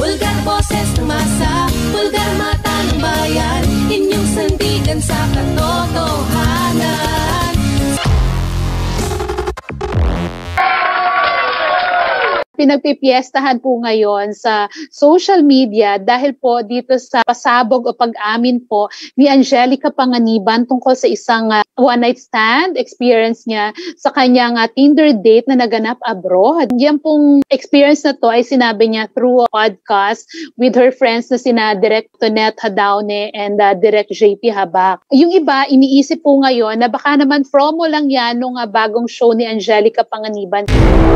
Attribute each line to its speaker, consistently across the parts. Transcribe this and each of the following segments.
Speaker 1: Bulgar boses ng masa, bulgar mata ng bayan, inyong sandigan sa katotohanan.
Speaker 2: Pinagpipiestahan po ngayon sa social media dahil po dito sa pasabog o pag-amin po ni Angelica Panganiban tungkol sa isang one-night stand experience niya sa kanyang Tinder date na naganap abroad. Yan pong experience na to ay sinabi niya through a podcast with her friends na sina Direk Tonette Hadaune and Direk JP Habak. Yung iba, iniisip po ngayon na baka naman promo lang yan nung bagong show ni Angelica Panganiban.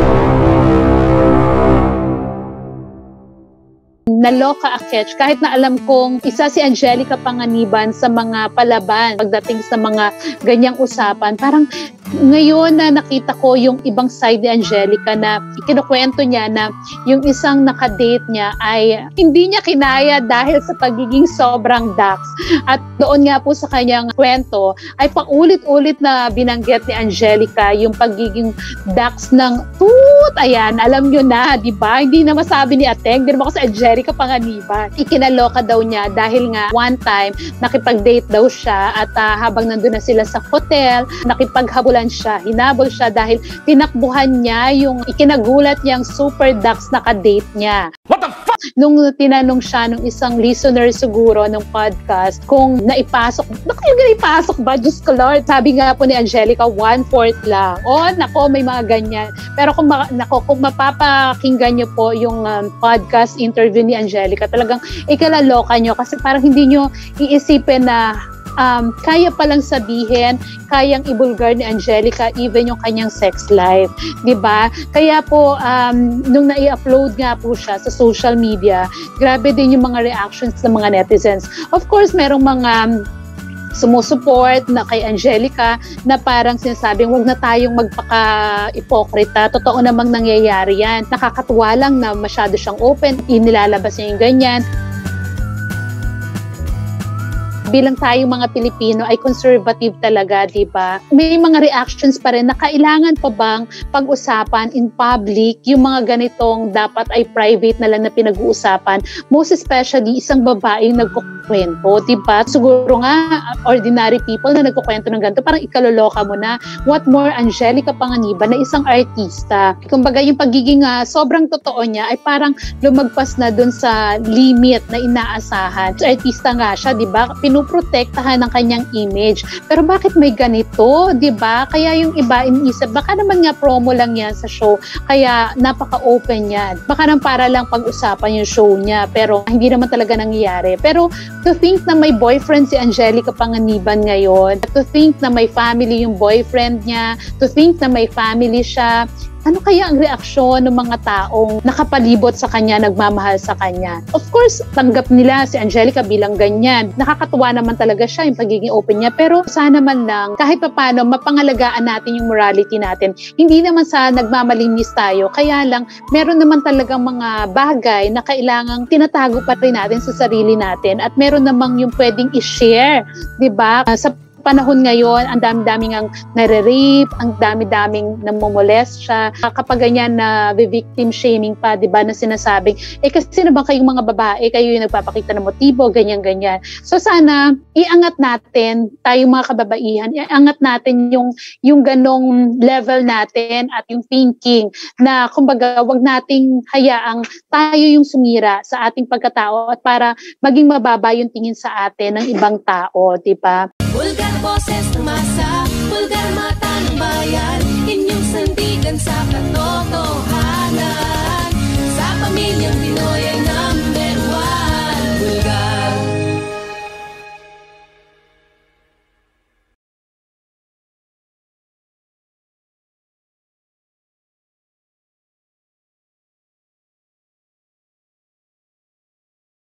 Speaker 2: Naloka Akech, kahit na alam kong isa si Angelica Panganiban sa mga palaban pagdating sa mga ganyang usapan, parang ngayon na nakita ko yung ibang side ni Angelica na ikinukwento niya na yung isang nakadate niya ay hindi niya kinaya dahil sa pagiging sobrang dax. At doon nga po sa kanyang kwento ay paulit-ulit na binanggit ni Angelica yung pagiging dax ng toot. Ayan, alam nyo na, di ba? Hindi na masabi ni Ateng, hindi naman ako sa Angelica Panganiban. Ikinaloka daw niya dahil nga one time nakipag-date daw siya at habang nandun na sila sa hotel, nakipaghabulan siya, hinabol siya dahil tinakbuhan niya yung ikinagulat niyang super ducks na ka-date niya. What the fuck? Nung tinanong siya nung isang listener siguro ng podcast kung naipasok ba? Diyos ko Lord. Sabi nga po ni Angelica, 1/4 lang. O, nako, may mga ganyan. Pero kung mapapakinggan niyo po yung podcast interview ni Angelica, talagang ikalaloka niyo kasi parang hindi niyo iisipin na kaya palang sabihin, kayang ibulgar ni Angelica even yung kanyang sex life, 'di ba? Kaya po nung nai-upload nga po siya sa social media, grabe din yung mga reactions ng mga netizens. Of course, merong mga sumusuport na kay Angelica na parang sinasabing wag na tayong magpaka-ipokrita. Totoo namang nangyayari yan. Nakakatuwa lang na masyado siyang open, inilalabas niya yung ganyan. Bilang tayong mga Pilipino ay conservative talaga, di ba? May mga reactions pa rin na kailangan pa bang pag-usapan in public yung mga ganitong dapat ay private na lang na pinag-uusapan. Most especially isang babaeng nagkukwento, di ba? Siguro nga ordinary people na nagkukwento ng ganito, parang ikaloloka mo na. What more Angelica Panganiban na isang artista. Kumbaga yung pagiging sobrang totoo niya ay parang lumagpas na dun sa limit na inaasahan. So, artista nga siya, di ba? Pinuprotektahan ng kanyang image. Pero bakit may ganito, 'di ba? Kaya yung iba iniisip, baka naman nga promo lang 'yan sa show. Kaya napaka-open 'yan. Baka nang para lang pag-usapan yung show niya, pero hindi naman talaga nangyayari. Pero to think na may boyfriend si Angelica Panganiban ngayon, to think na may family yung boyfriend niya, to think na may family siya, ano kaya ang reaksyon ng mga taong nakapalibot sa kanya, nagmamahal sa kanya? Of course, tanggap nila si Angelica bilang ganyan. Nakakatuwa naman talaga siya yung pagiging open niya. Pero sana man lang, kahit paano, mapangalagaan natin yung morality natin. Hindi naman sa nagmamalinis tayo. Kaya lang, meron naman talagang mga bagay na kailangang tinatago pa rin natin sa sarili natin. At meron namang yung pwedeng i-share. Diba? Sa panahon ngayon, ang dami-daming ang nare-rape, ang dami-daming namomolest siya. Kapag ganyan na victim shaming pa, di ba, na sinasabing, kasi naman kayong mga babae, kayo yung nagpapakita ng motibo, ganyan-ganyan. So sana, iangat natin, tayong mga kababaihan, iangat natin yung ganong level natin at yung thinking na, kumbaga, wag nating hayaang tayo yung sumira sa ating pagkatao at para maging mababa yung tingin sa atin ng ibang tao, di ba?
Speaker 1: Bulgar boses ng masa.